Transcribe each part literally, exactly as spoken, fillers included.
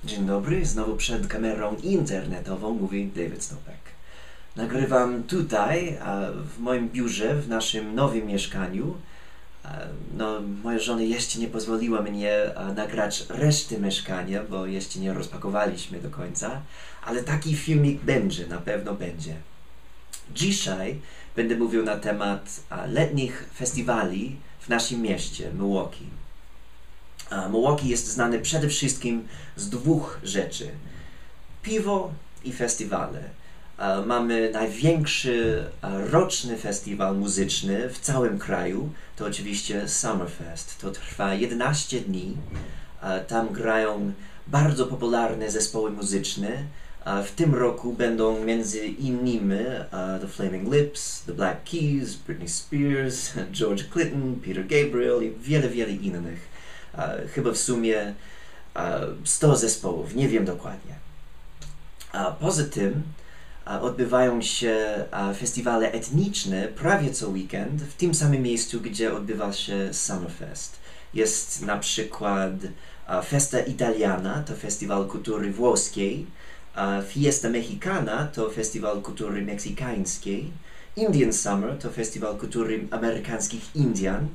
Dzień dobry, znowu przed kamerą internetową mówi David Stopek. Nagrywam tutaj, w moim biurze, w naszym nowym mieszkaniu. No, moja żona jeszcze nie pozwoliła mnie nagrać reszty mieszkania, bo jeszcze nie rozpakowaliśmy do końca, ale taki filmik będzie, na pewno będzie. Dzisiaj będę mówił na temat letnich festiwali w naszym mieście, Milwaukee. Milwaukee jest znany przede wszystkim z dwóch rzeczy. Piwo i festiwale. Mamy największy roczny festiwal muzyczny w całym kraju. To oczywiście Summerfest. To trwa jedenaście dni. Tam grają bardzo popularne zespoły muzyczne. W tym roku będą między innymi The Flaming Lips, The Black Keys, Britney Spears, George Clinton, Peter Gabriel i wiele, wiele innych. Uh, chyba w sumie uh, sto zespołów, nie wiem dokładnie. Uh, poza tym uh, odbywają się uh, festiwale etniczne prawie co weekend w tym samym miejscu, gdzie odbywa się Summerfest. Jest na przykład uh, Festa Italiana, to festiwal kultury włoskiej, uh, Fiesta Mexicana, to festiwal kultury meksykańskiej, Indian Summer, to festiwal kultury amerykańskich Indian,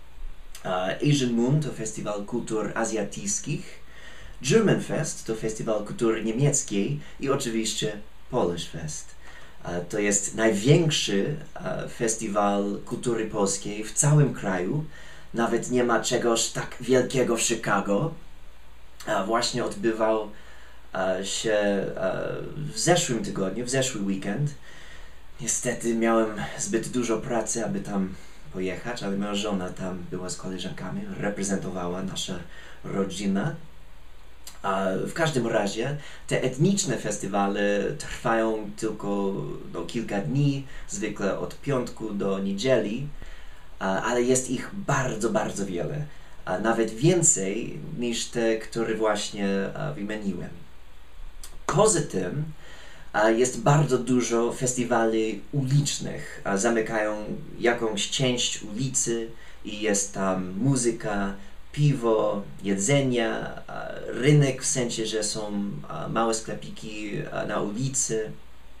Uh, Asian Moon to festiwal kultur azjatyckich, German Fest to festiwal kultury niemieckiej i oczywiście Polish Fest. Uh, to jest największy uh, festiwal kultury polskiej w całym kraju. Nawet nie ma czegoś tak wielkiego w Chicago. Uh, właśnie odbywał uh, się uh, w zeszłym tygodniu, w zeszły weekend. Niestety miałem zbyt dużo pracy, aby tam pojechać, ale moja żona tam była z koleżankami, reprezentowała nasza rodzina. A w każdym razie te etniczne festiwale trwają tylko no, kilka dni, zwykle od piątku do niedzieli, a, ale jest ich bardzo, bardzo wiele. A nawet więcej niż te, które właśnie a, wymieniłem. Poza tym jest bardzo dużo festiwali ulicznych. Zamykają jakąś część ulicy i jest tam muzyka, piwo, jedzenia, rynek w sensie, że są małe sklepiki na ulicy.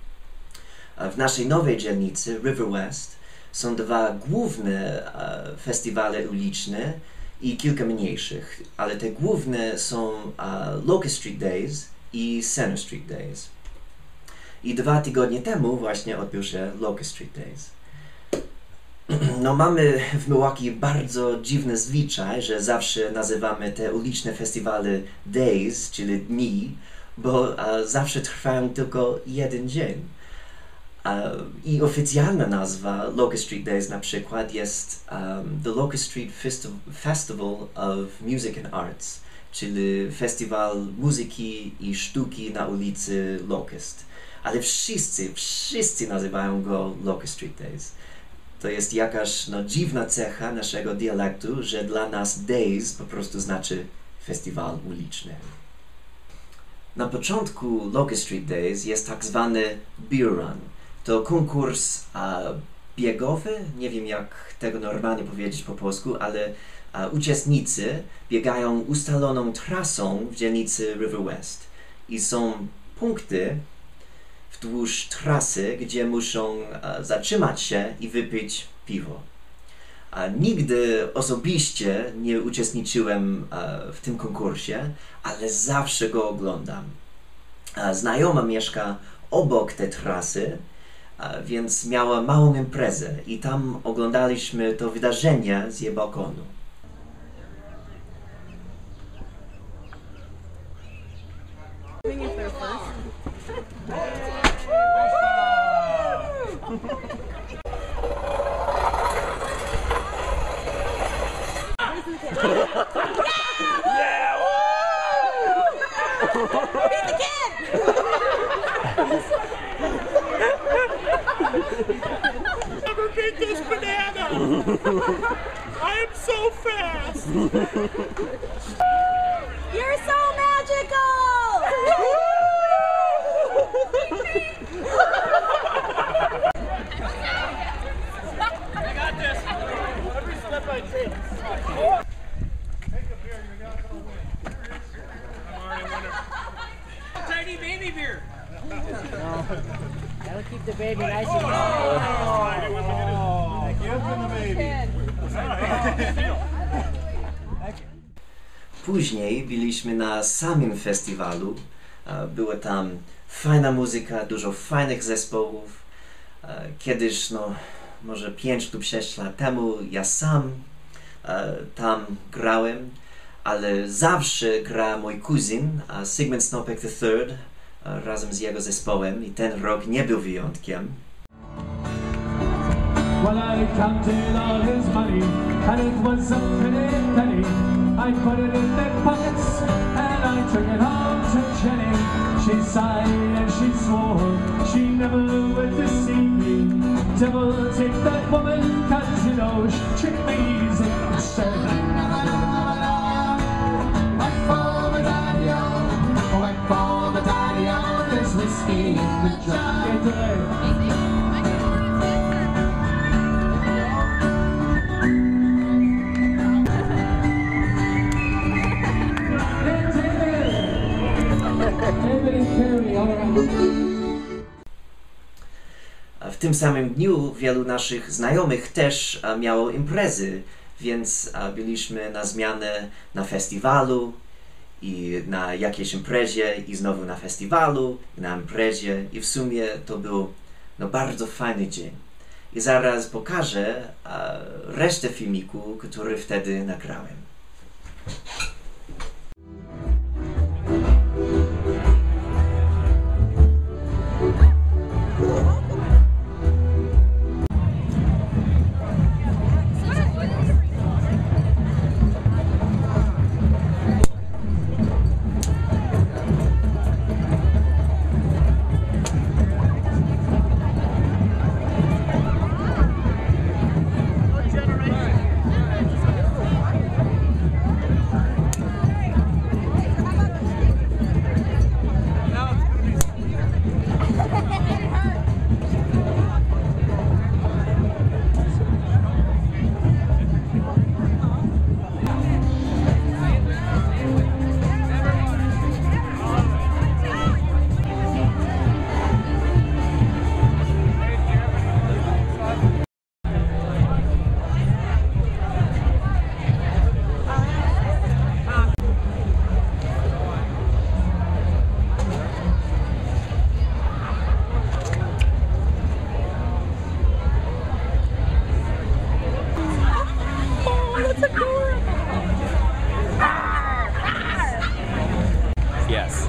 W naszej nowej dzielnicy, River West, są dwa główne festiwale uliczne i kilka mniejszych, ale te główne są Locust Street Days i Center Street Days. I dwa tygodnie temu właśnie odbył się Locust Street Days. No mamy w Milwaukee bardzo dziwny zwyczaj, że zawsze nazywamy te uliczne festiwale Days, czyli dni, bo uh, zawsze trwają tylko jeden dzień. Uh, I oficjalna nazwa Locust Street Days na przykład jest um, The Locust Street Festi- Festival of Music and Arts, czyli festiwal muzyki i sztuki na ulicy Locust. Ale wszyscy, wszyscy nazywają go Locust Street Days. To jest jakaś no, dziwna cecha naszego dialektu, że dla nas Days po prostu znaczy festiwal uliczny. Na początku Locust Street Days jest tak zwany Beer Run. To konkurs a, biegowy, nie wiem jak tego normalnie powiedzieć po polsku, ale a, uczestnicy biegają ustaloną trasą w dzielnicy River West. I są punkty wzdłuż trasy, gdzie muszą a, zatrzymać się i wypić piwo. A, nigdy osobiście nie uczestniczyłem a, w tym konkursie, ale zawsze go oglądam. A, znajoma mieszka obok tej trasy, a, więc miała małą imprezę i tam oglądaliśmy to wydarzenie z jej balkonu. Yeah! Woo! Beat the kid! Never beat this banana! I am so fast! You're so magical! I got this! Every step I take. Take a beer, you're not gonna win. I'm already winning. That'll keep the baby nice and warm. Oh, give him the baby. Później byliśmy na samym festiwalu. E, Była tam fajna muzyka, dużo fajnych zespołów. E, Kiedyś, no może pięć lub sześć lat temu, ja sam e, tam grałem, ale zawsze gra mój kuzyn, e, Sigmund Snopek the third, e, razem z jego zespołem i ten rok nie był wyjątkiem. Well, I counted all his money, and it was a pretty penny. I put it in their pockets, and I took it home to Jenny. She sighed and she swore she never would deceive me. Devil take that woman, 'cause you know she tricked me easy. Said, whack for the daddy-o, whack for the daddy-o, there's whiskey in the jar. W tym samym dniu wielu naszych znajomych też e, miało imprezy, więc e, byliśmy na zmianę na festiwalu i na jakiejś imprezie i znowu na festiwalu i na imprezie i w sumie to był no, bardzo fajny dzień. I zaraz pokażę e, resztę filmiku, który wtedy nagrałem. Yes.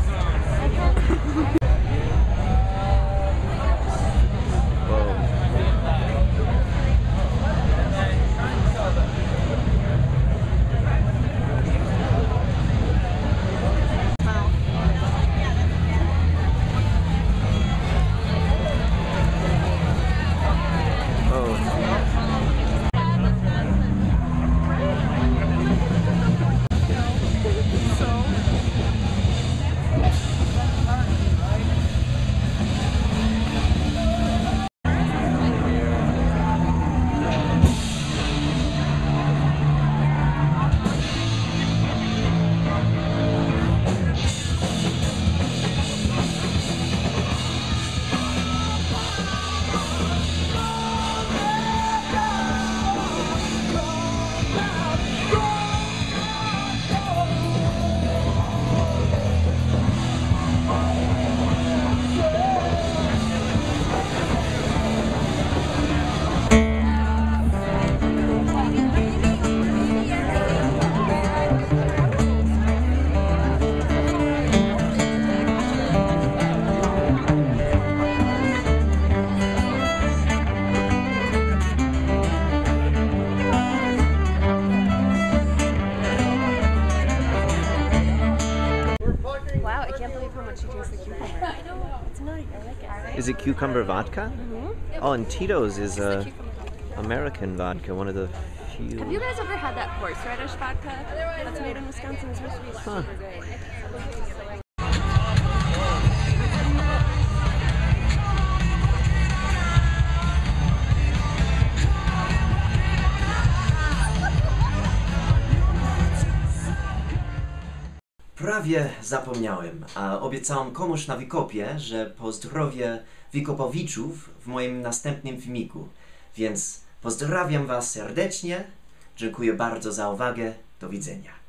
Is it cucumber vodka? Mm-hmm. Oh, and Tito's is a American vodka, one of the few. Have you guys ever had that horseradish vodka that's made in Wisconsin? It's supposed to be super Huh. great. Prawie zapomniałem, a obiecałem komuś na wykopie, że pozdrowię wykopowiczów w moim następnym filmiku. Więc pozdrawiam Was serdecznie, dziękuję bardzo za uwagę, do widzenia.